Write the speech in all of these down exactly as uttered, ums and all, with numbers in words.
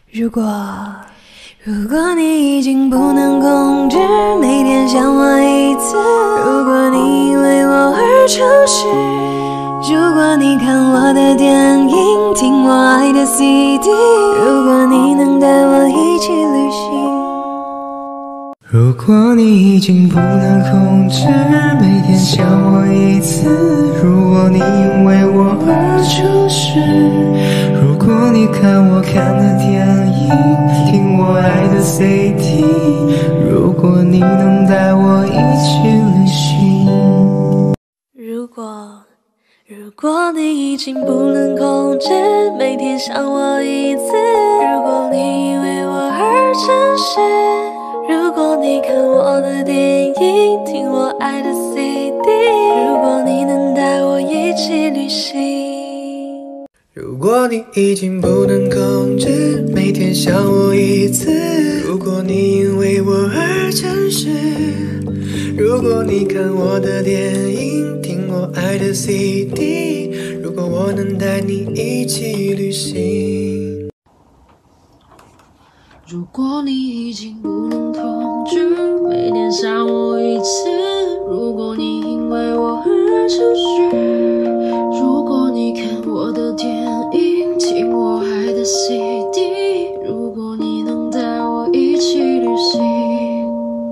如果如果你已经不能控制每天想我一次，如果你因为我而诚实，如果你看我的电影，听我爱的 C D， 如果你能带我一起旅行。 如果你已经不能控制每天想我一次，如果你因为我而诚实，如果你看我看的电影，听我爱的 C D， 如果你能带我一起旅行。 如果如果你已经不能控制每天想我一次，如果你因为我而诚实，如果你看我的电影，听我爱的 C D， 如果你能带我一起旅行。 如果你已经不能控制每天想我一次，如果你因为我而诚实，如果你看我的电影，听我爱的 C D， 如果我能带你一起旅行。 如果你已经不能控制每天想我一次，如果你因为我而诚实，如果你看我的电影，听我爱的 C D， 如果你能带我一起旅行。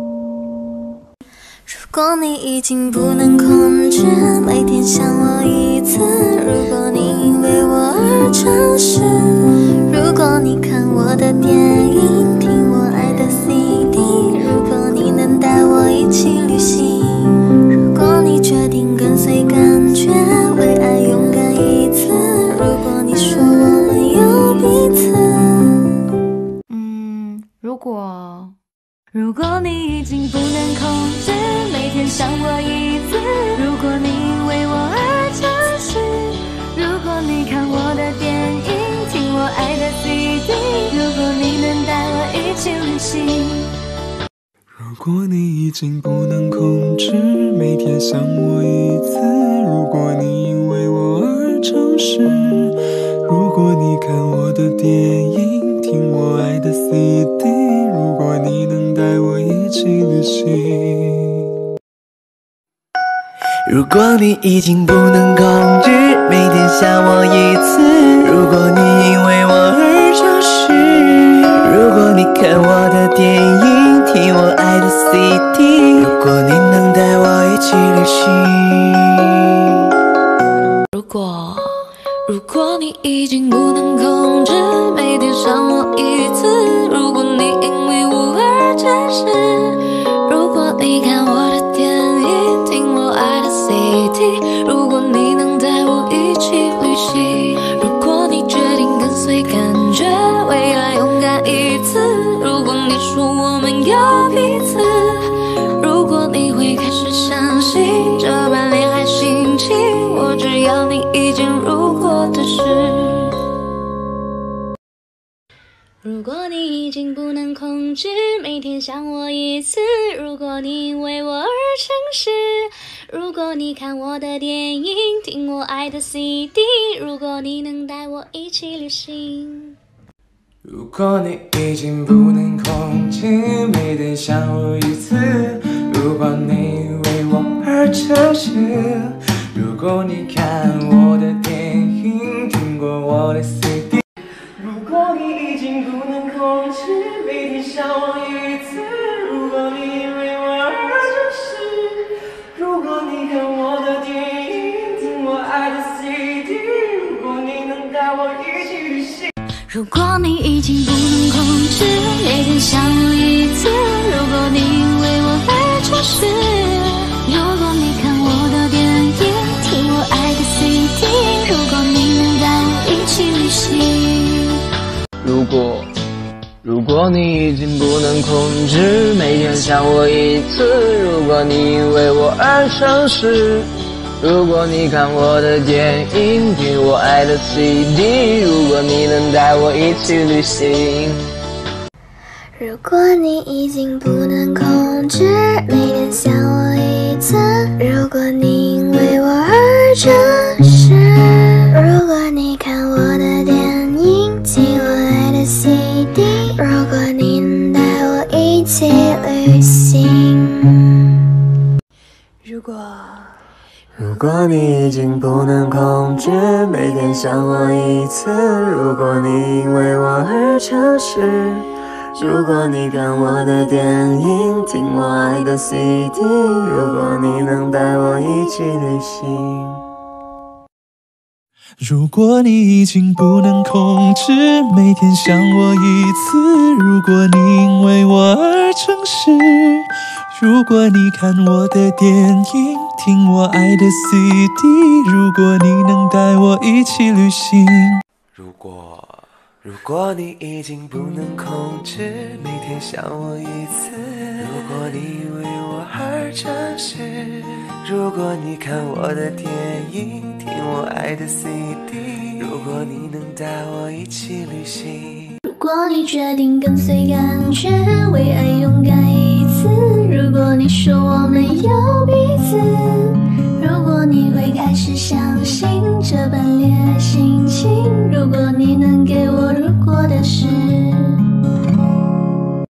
如果你已经不能控制每天想我一次，如果你因为我而诚实，如果你看我的电影，听我爱的 C D， 如果你能带我一起旅行。如果你决定跟随感觉，为爱勇敢一次，如果你说我们有彼此。嗯，如果如果你已经不能控制每天想我一次，如果你因为我而诚实，如果你看我的电影，听我爱的 C D， 如果你能带我一起旅行。 如果你已经不能控制每天想我一次，如果你因为我而诚实，如果你看我的电影，听我爱的 C D， 如果你能带我一起旅行。如果你已经不能控制每天想我一次，如果你因为我而诚实，如果你看我的电影，听我爱的 C D， 如果你能带我一起旅行。 如果如果你已经不能控制每天想我一次，如果你因为我而诚实，如果你看我的电影，听我爱的 C D， 如果你能带我一起旅行。如果你决定跟随感觉，为爱勇敢一次，如果你说我们有彼此，如果你会开始相信这般恋爱心情，我只要你一件如果的事。如果你已经不能控制每天想我一次，如果你因为我而诚实，如果你看我的电影，听我爱的 C D， 如果你能带我一起旅行。 如果你已经不能控制每天想我一次，如果你因为我而诚实，如果你看我的电影，听过我的 C D， 如果你已经不能控制每天想我一次，如果你因为我而诚实，如果你看我的电影，听我爱的 C D， 如果你能带我一起旅行。 如果你已经不能控制每天想我一次，如果你因为我而诚实，如果你看我的电影，听我爱的 C D， 如果你能带我一起旅行。 如果如果你已经不能控制每天想我一次，如果你因为我而诚实，如果你看我的电影，听我爱的 C D， 如果你能带我一起旅行。 如果你已经不能控制每天想我一次，如果你因为我而诚实，如果你看我的电影，听我爱的 C D。如果你能带我一起旅行。如果如果你已经不能控制每天想我一次，如果你因为我而诚实，如果你看我的电影，听我爱的 C D， 如果你能带我一起旅行。如果你已经不能控制每天想我一次，如果你因为我而诚实，如果你看我的电影，听我爱的 C D， 如果你能带我一起旅行。如果如果你已经不能控制每天想我一次，如果你因为我而诚实，如果你看我的电影，听我爱的 C D， 如果你能带我一起旅行。 如果你决定跟随感觉，为爱勇敢一次，如果你说我们有彼此，如果你会开始相信